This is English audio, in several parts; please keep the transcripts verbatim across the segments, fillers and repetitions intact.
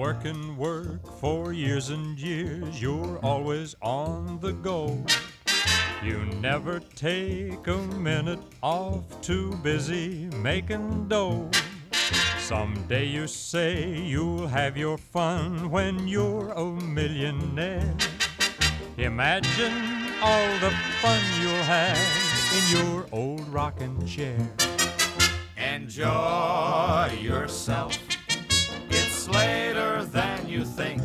work and work for years and years, you're always on the go. You never take a minute off, too busy making dough. Someday you say you'll have your fun when you're a millionaire. Imagine all the fun you'll have in your old rocking chair. Enjoy yourself, it's later than you think.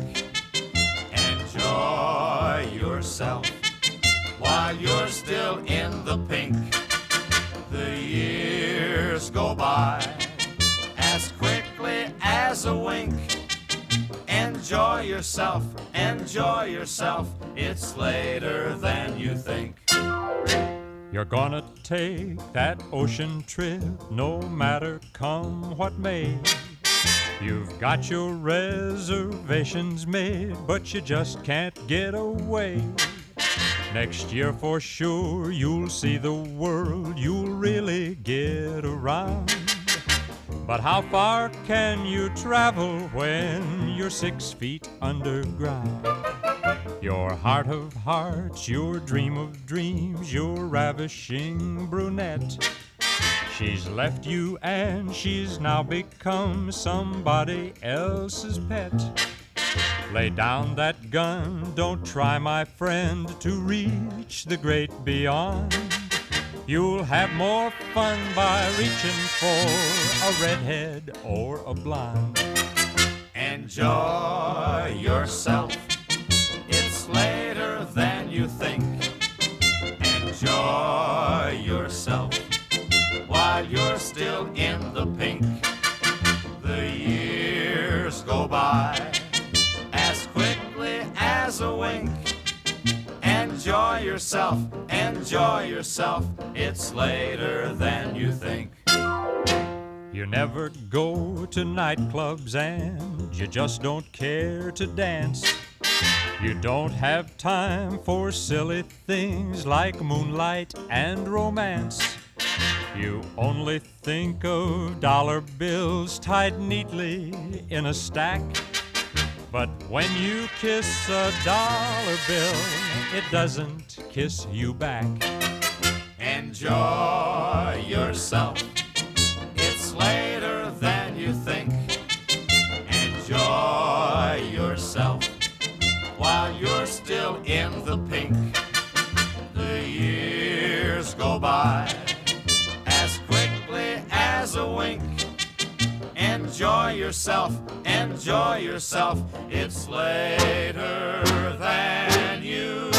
Enjoy yourself while you're still in the pink. The years go by as quickly as a wink. Enjoy yourself, enjoy yourself, it's later than you think. You're gonna take that ocean trip, no matter come what may. You've got your reservations made, but you just can't get away. Next year for sure you'll see the world, you'll really get around. But how far can you travel when you're six feet underground? Your heart of hearts, your dream of dreams, your ravishing brunette. She's left you and she's now become somebody else's pet. Lay down that gun, don't try, my friend, to reach the great beyond. You'll have more fun by reaching for a redhead or a blonde. Enjoy yourself, it's later than you think. Enjoy yourself while you're still in the pink. The years go by as quickly as a wink. Enjoy yourself, enjoy yourself, it's later than you think. You never go to nightclubs and you just don't care to dance. You don't have time for silly things like moonlight and romance. You only think of dollar bills tied neatly in a stack. But when you kiss a dollar bill, it doesn't kiss you back. Enjoy yourself, it's later than you think. Enjoy yourself while you're still in the pink. The years go by as quickly as a wink. Enjoy yourself, enjoy yourself, it's later than you